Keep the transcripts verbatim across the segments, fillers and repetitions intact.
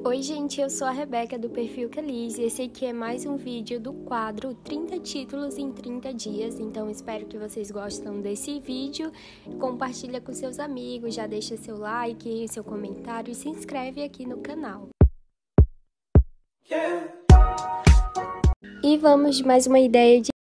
Oi gente, eu sou a Rebeca do perfil Caliz e esse aqui é mais um vídeo do quadro trinta títulos em trinta dias, então espero que vocês gostem desse vídeo, compartilha com seus amigos, já deixa seu like, seu comentário e se inscreve aqui no canal. E vamos de mais uma ideia de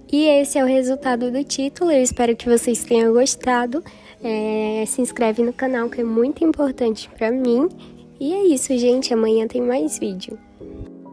E esse é o resultado do título, eu espero que vocês tenham gostado. É, se inscreve no canal que é muito importante pra mim. E é isso, gente, amanhã tem mais vídeo.